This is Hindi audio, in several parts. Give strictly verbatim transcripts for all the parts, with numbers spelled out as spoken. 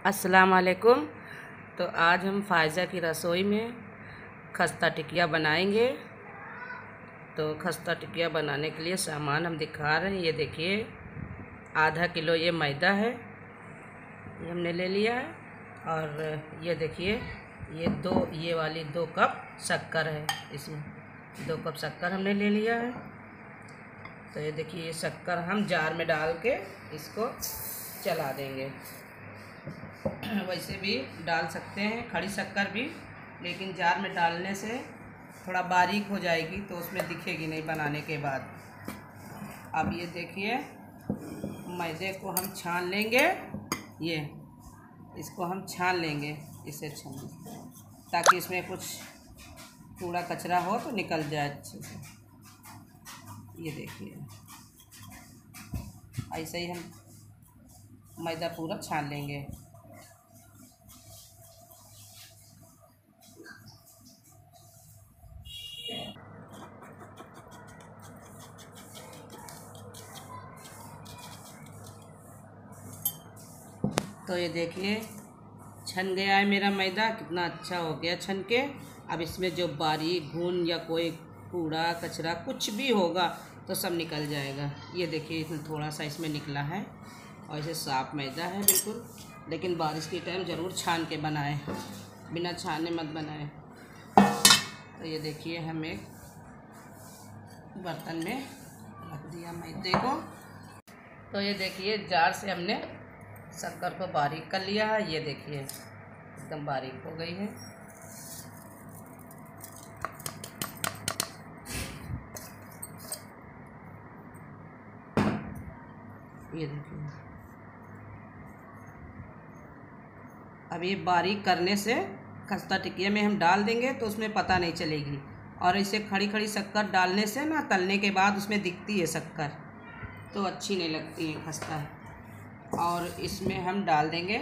अस्सलाम वालेकुम। तो आज हम फ़ायज़ा की रसोई में खस्ता टिकिया बनाएंगे। तो खस्ता टिकिया बनाने के लिए सामान हम दिखा रहे हैं। ये देखिए, आधा किलो ये मैदा है, ये हमने ले लिया है। और ये देखिए, ये दो ये वाली दो कप शक्कर है, इसमें दो कप शक्कर हमने ले लिया है। तो ये देखिए, ये शक्कर हम जार में डाल के इसको चला देंगे। वैसे भी डाल सकते हैं खड़ी शक्कर भी, लेकिन जार में डालने से थोड़ा बारीक हो जाएगी तो उसमें दिखेगी नहीं बनाने के बाद। अब ये देखिए, मैदे को हम छान लेंगे, ये इसको हम छान लेंगे, इसे छान, ताकि इसमें कुछ कूड़ा कचरा हो तो निकल जाए अच्छे से। ये देखिए, ऐसे ही हम मैदा पूरा छान लेंगे। तो ये देखिए, छन गया है मेरा मैदा, कितना अच्छा हो गया छन के। अब इसमें जो बारीक घुन या कोई कूड़ा कचरा कुछ भी होगा तो सब निकल जाएगा। ये देखिए, इसमें थोड़ा सा इसमें निकला है और इसे साफ मैदा है बिल्कुल। लेकिन बारिश के टाइम ज़रूर छान के बनाएं, बिना छाने मत बनाएं। तो ये देखिए, हम एक बर्तन में रख दिया मैदे को। तो ये देखिए, जार से हमने शक्कर को बारीक कर लिया है। ये देखिए, एकदम बारीक हो गई है। ये देखिए, अब ये बारीक करने से खस्ता टिकिया में हम डाल देंगे तो उसमें पता नहीं चलेगी। और इसे खड़ी खड़ी शक्कर डालने से ना, तलने के बाद उसमें दिखती है शक्कर, तो अच्छी नहीं लगती है खस्ता। और इसमें हम डाल देंगे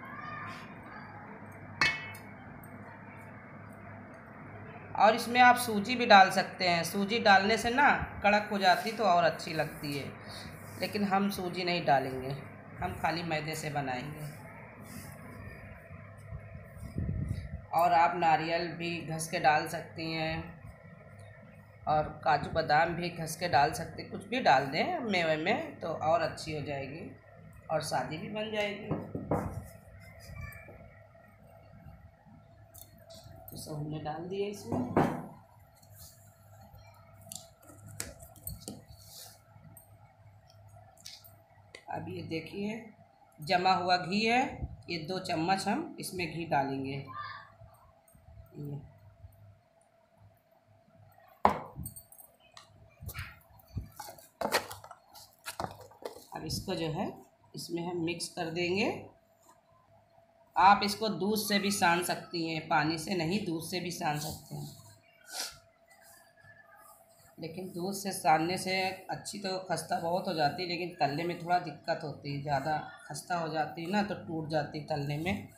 और इसमें आप सूजी भी डाल सकते हैं। सूजी डालने से ना कड़क हो जाती तो और अच्छी लगती है, लेकिन हम सूजी नहीं डालेंगे, हम खाली मैदे से बनाएंगे। और आप नारियल भी घस के डाल सकती हैं और काजू बादाम भी घस के डाल सकते, कुछ भी डाल दें मेवे में तो और अच्छी हो जाएगी और शादी भी बन जाएगी। तो सब हमने डाल दिया इसमें। अब ये देखिए, जमा हुआ घी है, ये दो चम्मच हम इसमें घी डालेंगे। ये अब इसको जो है इसमें हम मिक्स कर देंगे। आप इसको दूध से भी सान सकती हैं, पानी से नहीं, दूध से भी सान सकते हैं। लेकिन दूध से सानने से अच्छी तो खस्ता बहुत हो जाती है, लेकिन तलने में थोड़ा दिक्कत होती है। ज़्यादा खस्ता हो जाती है ना तो टूट जाती तलने में।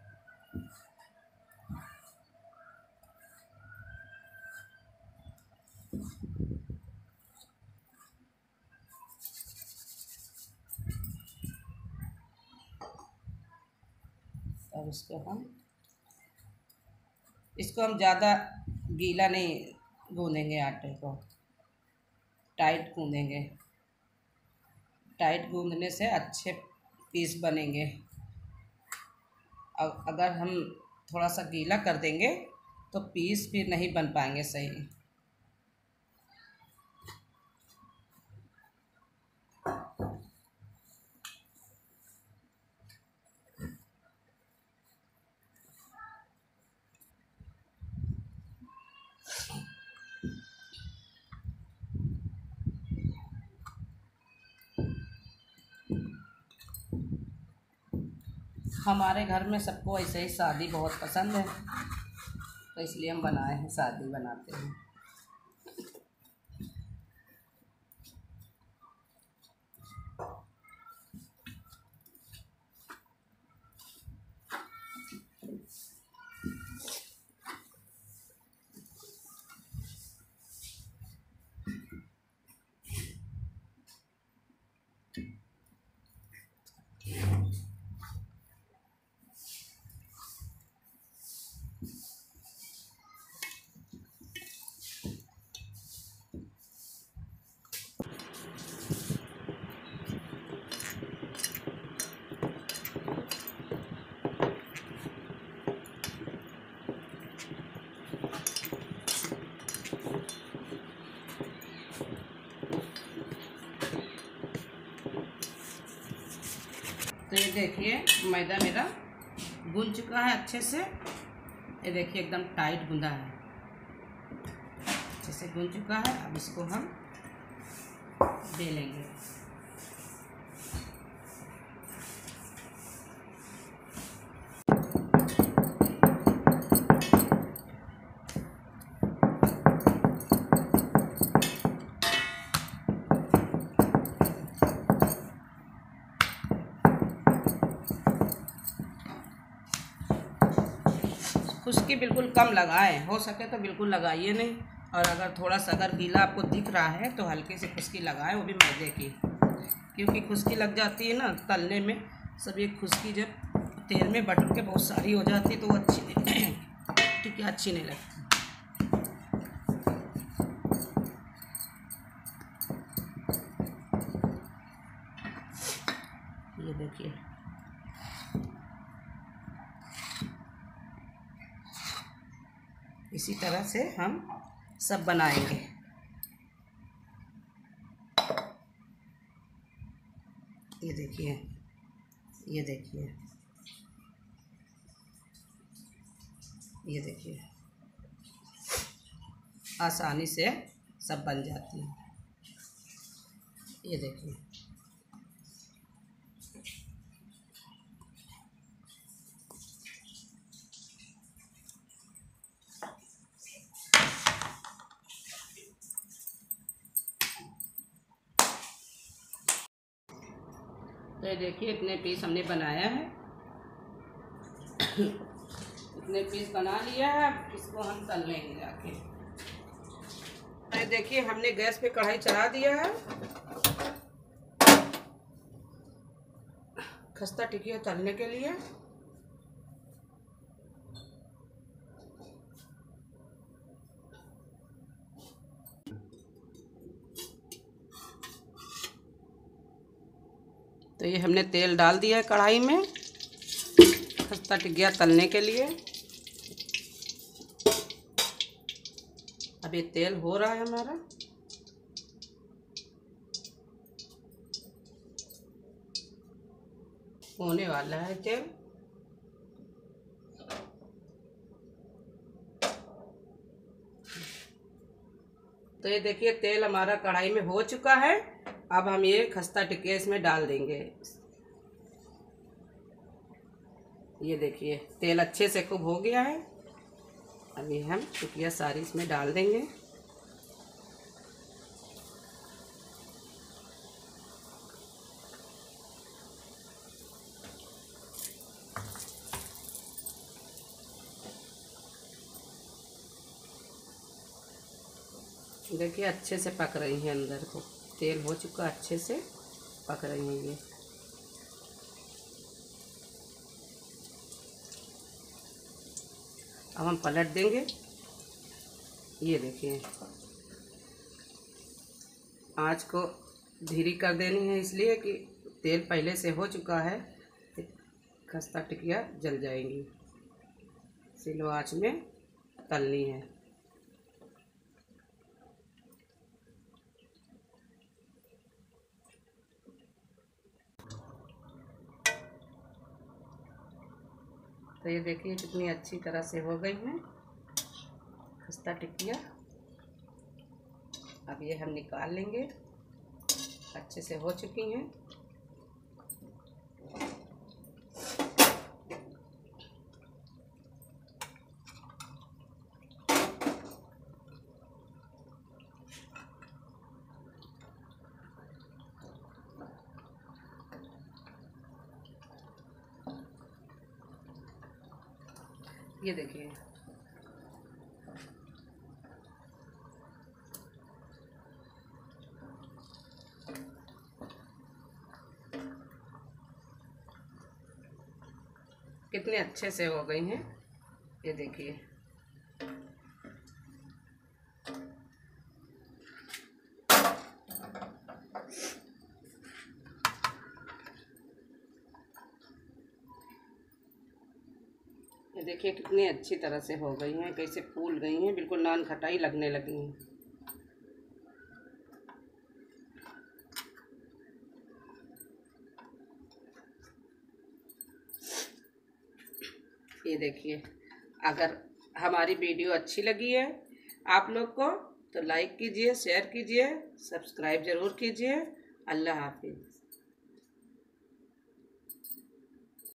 और इसको हम इसको हम ज़्यादा गीला नहीं गूँधेंगे, आटे को टाइट गूँधेंगे। टाइट गूँधने से अच्छे पीस बनेंगे। अब अगर हम थोड़ा सा गीला कर देंगे तो पीस भी नहीं बन पाएंगे सही। हमारे घर में सबको ऐसे ही शादी बहुत पसंद है, तो इसलिए हम बनाए हैं, शादी बनाते हैं। तो ये देखिए मैदा मेरा गूंद चुका है अच्छे से। ये देखिए एकदम टाइट गूंदा है, अच्छे से गूंद चुका है। अब इसको हम बेलेंगे। खुश्की बिल्कुल कम लगाएं, हो सके तो बिल्कुल लगाइए नहीं। और अगर थोड़ा सा अगर गीला आपको दिख रहा है तो हल्की सी खुश्की लगाएं, वो भी मैदे की, क्योंकि खुश्की लग जाती है ना तलने में। सब ये खुश्की जब तेल में बटर के बहुत सारी हो जाती है तो वो अच्छी नहीं ठीक है, अच्छी नहीं लगती। ये देखिए इसी तरह से हम सब बनाएंगे। ये देखिए, ये देखिए, ये देखिए आसानी से सब बन जाती है। ये देखिए तो ये देखिए इतने पीस हमने बनाया है इतने पीस बना लिया है। अब इसको हम तल लेंगे जाके। तो ये देखिए हमने गैस पे कढ़ाई चढ़ा दिया है खस्ता टिकिया तलने के लिए। तो ये हमने तेल डाल दिया है कढ़ाई में खस्ता टिकिया तलने के लिए। अब ये तेल हो रहा है हमारा। होने वाला है तेल। तो ये देखिए तेल हमारा कढ़ाई में हो चुका है। अब हम ये खस्ता टिकिया इसमें डाल देंगे। ये देखिए तेल अच्छे से खूब हो गया है। अभी हम टिकिया सारी इसमें डाल देंगे। देखिए अच्छे से पक रही है, अंदर को तेल हो चुका, अच्छे से पक रही है ये। अब हम पलट देंगे। ये देखिए आँच को धीरे कर देनी है, इसलिए कि तेल पहले से हो चुका है, खस्ता टिकिया जल जाएंगी। स्लो आँच में तलनी है। तो ये देखिए कितनी अच्छी तरह से हो गई हैं खस्ता टिकिया। अब ये हम निकाल लेंगे, अच्छे से हो चुकी हैं। ये देखिए कितने अच्छे से हो गई हैं। ये देखिए ये देखिए कितनी अच्छी तरह से हो गई हैं, कैसे फूल गई हैं, बिल्कुल नान खटाई लगने लगी हैं। ये देखिए, अगर हमारी वीडियो अच्छी लगी है आप लोग को तो लाइक कीजिए, शेयर कीजिए, सब्सक्राइब ज़रूर कीजिए। अल्लाह हाफिज़।